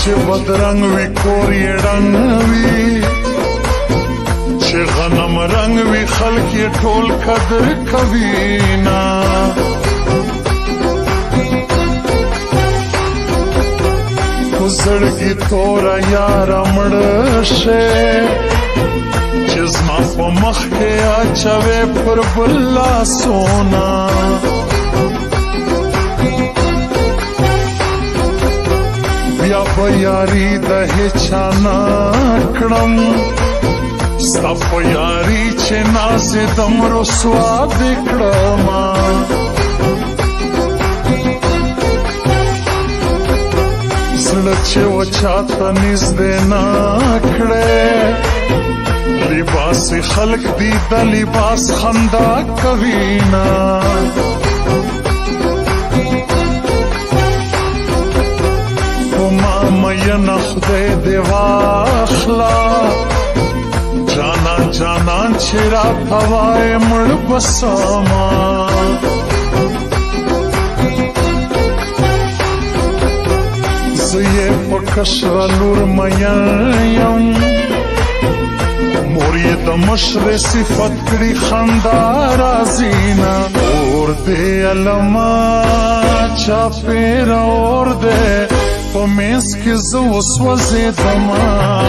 چې بدرنګ وي کور یې ړنګ وي چې غنم رنګ وي خلک یې ټول قدر کوي نه په زړګي توره یاره مړه شې چې زما په مخ کې اچوې پر بل لاسونه بیا به یاري د هیچا نه کړم ستا په یاري چې نازېدم رسوا دې کړمه زړه چې و چاته نږدې نه کړې لباس خلق دی د لباس خندا کوي نه مینه خدای دې واخلا جانان جانان چې راته وایې مړ به سما زه یې په کشره لور مین یم مور یې د مشرې صفت کړي خندا راځي نه اور دې علما چاپېره اور دې په منځ کې زه وسوځېدمه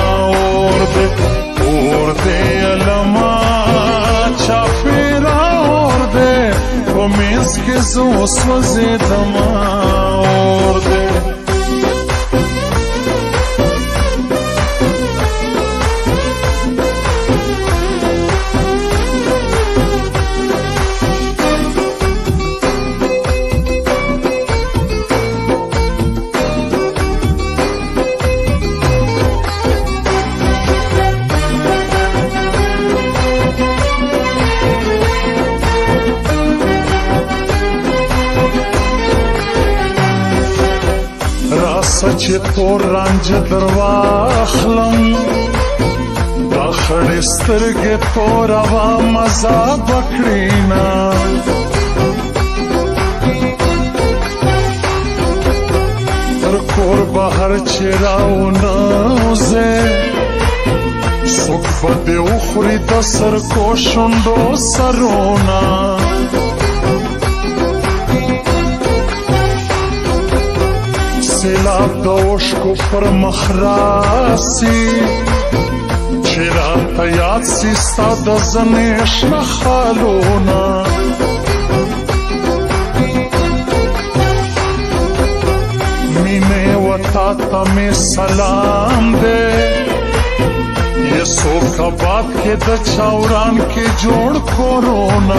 اور دې علما چاپېره اور دې په منځ کې زه وسوځېدمه اور دې چې تور رانج درواخلم دا خړې سترګې توروا مزه بکړي نه تر کور بهر چې راونوځې څوک به دې وخوري د سرکو شونډو سرونه سیلاب د اوښکو پر مخ راسي چې راته یاد سي ستا د زنې شنه خالونه مینې وتا ته مې سلام دی یسوک آباد کې د چاوران کې جوړ کورونه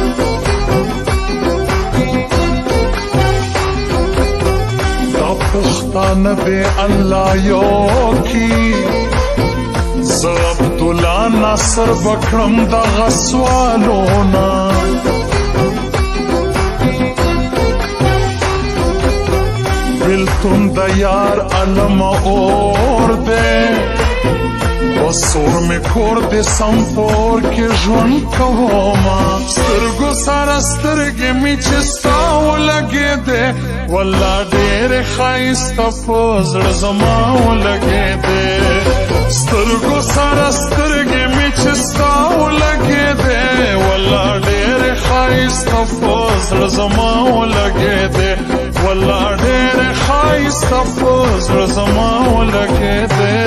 پختانه دې الله یو کی زه عبدالله ناصر بکړم دغه سوالونه بلتون د یار علم اور دې وسور مې کور دې سمپور کې ژوند کومه سترګو سره سترګې مې چې ستا ولګېدې والله ډېرې ښایسته په زړه زما ولګېدې سترګو سره سترګې مې چې ستا ولګېدې والله ډېرې ښایسته په زړه زما ولګېدې والله ډېرې ښایسته په زړه زما ولګېدې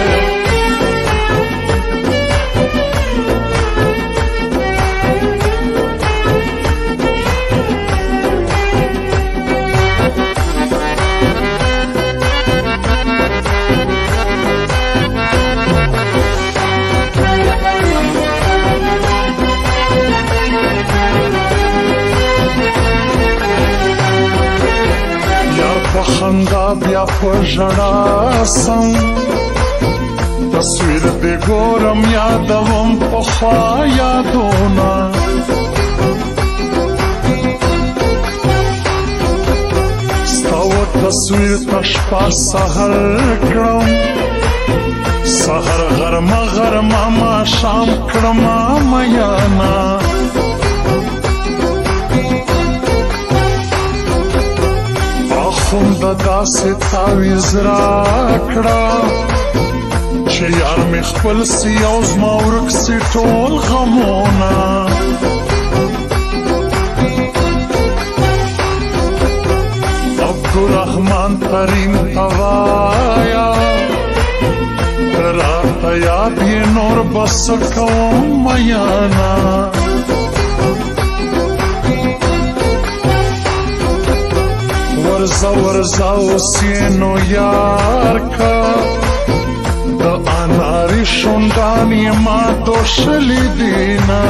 خندا بیا په ژړا سم تصویر دې ګورم یادوم پخوا یادونه ستا و تصویر ته شپه سحر کړم سحر غرمه غرمه ماښام کړمه میانه خم د داسې تعویز راکړه چې یار مې خپل سي او زما ورک سي ټول غمونه عبدالرحمن ترین توایا راته یاد یې نور بس کوم میانا ورزا ورزا اوس یې نو یار کا د اناري شونډان یې ما دوشلي دینا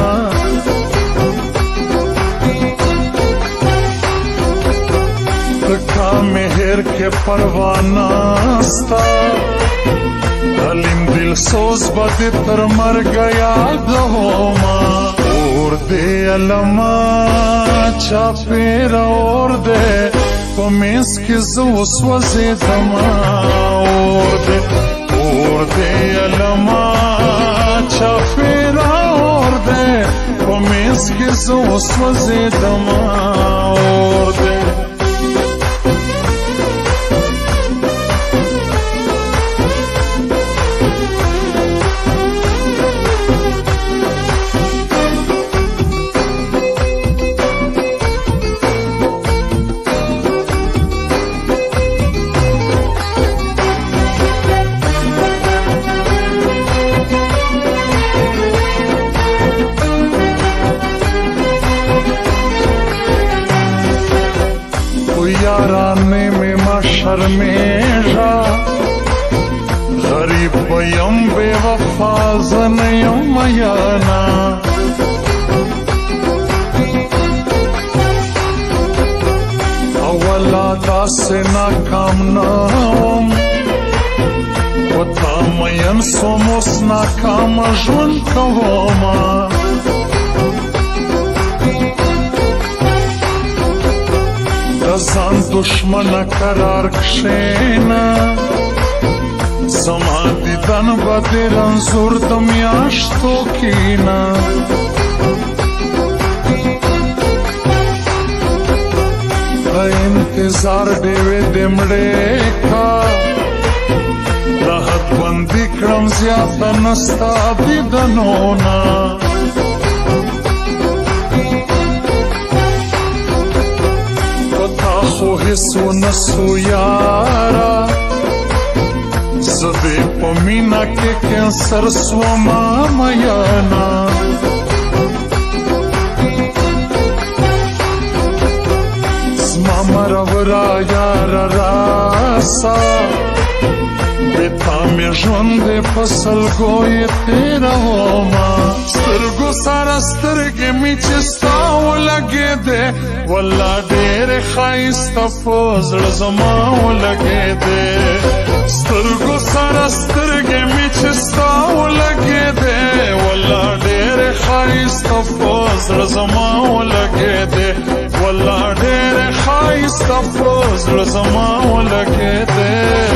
کا مهر کے پروانہ ستا حلیم دل سوز بد تر مر گیا دہوما اور دے علما چاپیرا اور دے پمیس کی زوس وزی دما اور دے علما چاپیرا اور دے پمیس کی زوس وزی دما اور دے याराने में माँ शर्मेशा गरीब बयम बेवफा ज़नयम मयाना अवला दासे नाकाम नाम वता मयन सोमोस नाकाम जुन कवोमा ځان دشمنه قرار کښېنه زما دیدن به دې رنځور د میاشتو کښېنه په انتظار ډېوې د مړې کا راحت بندي کړم زیاته نه ستا دیدنونه خو هیڅو نسو یارا زدې په مینا کې کینسر سوما میانا زما مرورا یارا راسا بیتا مې ژوند په سلګو یې تېرومه سترګو سره سترګې مې چې ستا ولګېدې والله ډېرې ښایسته په زړه زما ولګېدې سترګو سره سترګې مې چې ستا ولګېدې والله ډېرې ښایسته په زړه زما ولګېدې والله ډېرې ښایسته په زړه زما ولګېدې